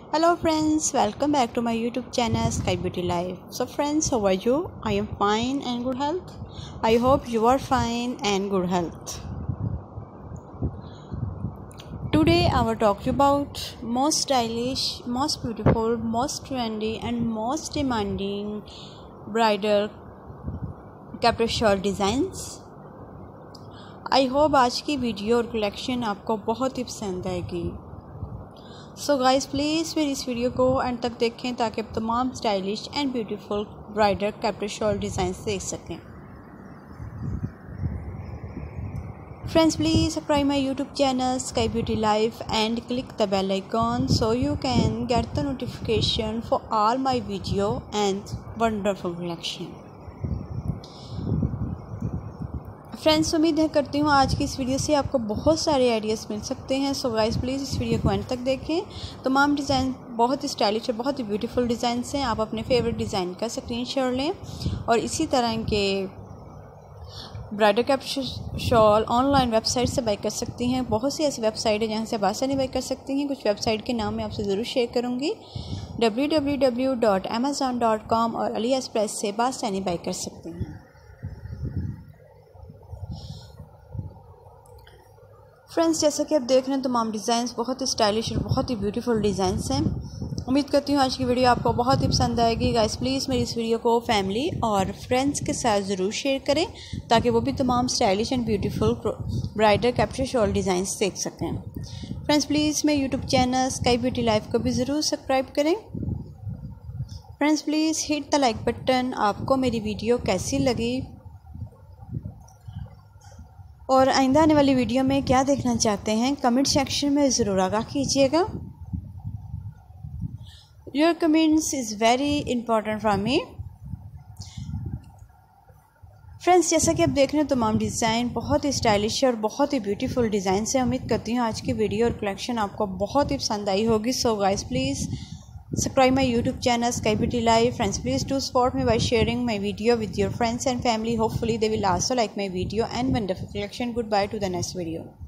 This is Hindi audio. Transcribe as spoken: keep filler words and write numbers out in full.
Hello friends, welcome back to my YouTube channel Sky Beauty Life. So friends, how are you? I am fine and good health. I hope you are fine and good health. Today I will talk about most stylish, most beautiful, most trendy and most demanding bridal caprice shawl designs. I hope आज की वीडियो और कलेक्शन आपको बहुत ही पसंद आएगी. सो गाइस प्लीज़ फिर इस वीडियो को एंड तक देखें ताकि आप तमाम stylish and beautiful bridal capri shawl design देख सकें. Friends please subscribe my YouTube channel sky beauty life and click the bell icon so you can get the notification for all my video and wonderful collection. Friends उम्मीद है करती हूँ आज की इस वीडियो से आपको बहुत सारे आइडियाज़ मिल सकते हैं. सो गाइस प्लीज़ इस वीडियो को एंड तक देखें. तमाम डिज़ाइन बहुत ही स्टाइलिश और बहुत ही ब्यूटीफुल डिज़ाइन हैं. आप अपने फेवरेट डिज़ाइन का स्क्रीनशॉट लें और इसी तरह के bridal capri shawl online website से बाई कर सकती हैं. बहुत सी ऐसी वेबसाइट है जहाँ से आप आसानी बाई कर सकती हैं. कुछ वेबसाइट के नाम मैं आपसे ज़रूर शेयर करूँगी. W W W dot Amazon dot com और अली एक्सप्रेस से आसानी बाई कर सकती हैं. फ्रेंड्स जैसा कि आप देख रहे हैं तमाम डिज़ाइंस बहुत ही स्टाइलिश और बहुत ही ब्यूटीफुल डिज़ाइंस हैं. उम्मीद करती हूँ आज की वीडियो आपको बहुत ही पसंद आएगी. गाइस प्लीज़ मेरी इस वीडियो को फैमिली और फ्रेंड्स के साथ ज़रूर शेयर करें ताकि वो भी तमाम stylish and beautiful bridal capri shawl designs देख सकें. फ्रेंड्स प्लीज़ मेरे YouTube channel sky beauty life को भी ज़रूर सब्सक्राइब करें. Friends please hit the like button. आपको मेरी वीडियो कैसी लगी और आइंदा आने वाली वीडियो में क्या देखना चाहते हैं कमेंट सेक्शन में ज़रूर आगाह कीजिएगा. Your comments is very important for me. Friends जैसा कि आप देख रहे हैं तमाम डिज़ाइन बहुत ही स्टाइलिश और बहुत ही ब्यूटीफुल डिज़ाइन से. उम्मीद करती हूँ आज की वीडियो और कलेक्शन आपको बहुत ही पसंद आई होगी. So guys please subscribe my YouTube channel Sky Beauty Life. Friends please do support me by sharing my video with your friends and family. Hopefully they will also like my video and wonderful collection. Goodbye to the next video.